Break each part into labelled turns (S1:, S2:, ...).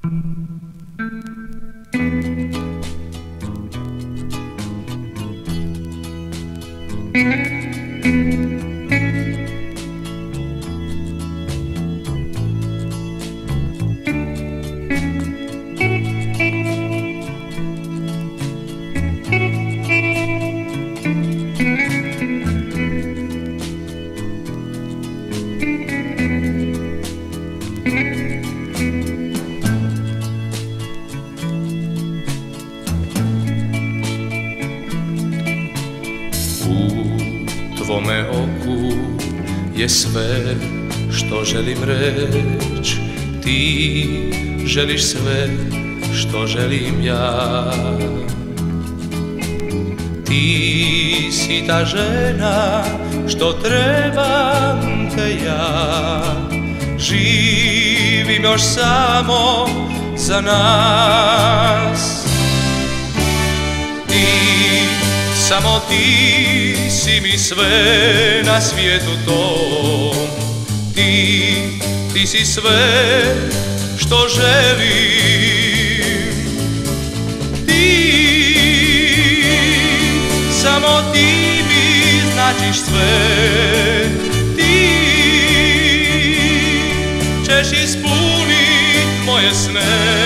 S1: tvome oku je sve što želim reći. Ti želiš sve što želim ja. Ti si ta žena što trebam te ja. Živim još samo za nas. Samo ti si mi sve na svijetu tom. Ti si sve što želim. Samo ti mi značiš sve. Ti ćeš ispunit moje sne.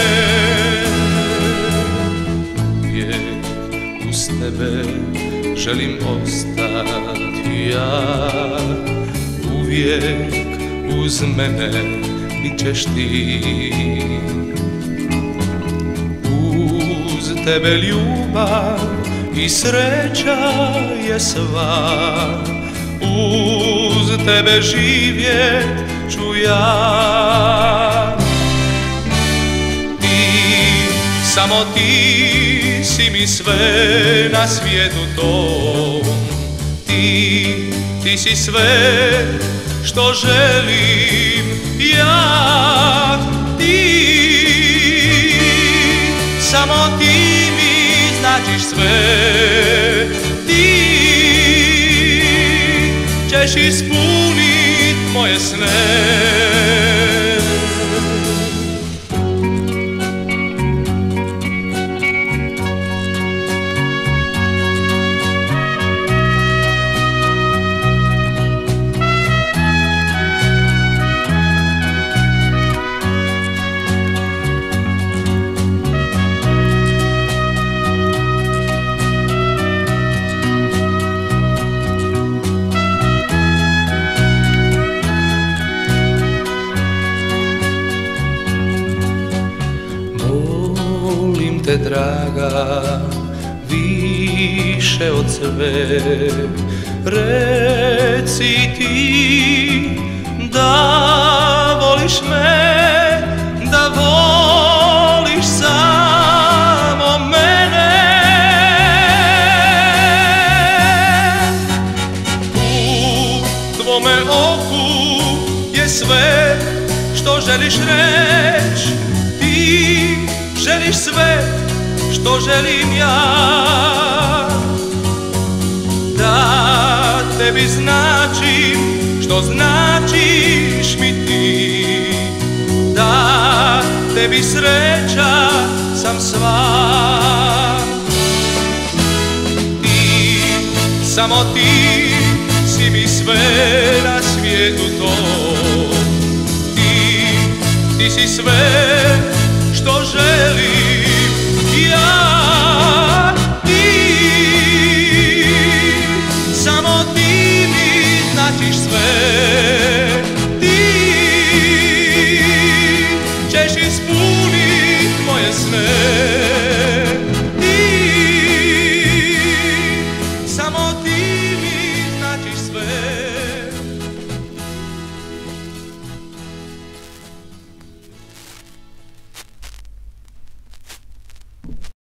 S1: Tebe želim ostati ja. Uvijek uz mene bit ćeš ti. Uz tebe ljubav i sreća je sva. Uz tebe živjet ću ja. Samo ti si mi sve na svijetu tom. Ti si sve što želim ja. Samo ti mi značiš sve. Ti ćeš ispunit moje sne. Draga, više od sve, reci ti da voliš me, da voliš samo mene. U tvome oku je sve što želiš reći. Ti želiš sve što želim ja. Da tebi značim što značiš mi ti. Da tebi sreća sam sva. Samo ti si mi sve na svijetu tom. Ti si sve što želim ja. Samo ti mi značiš sve.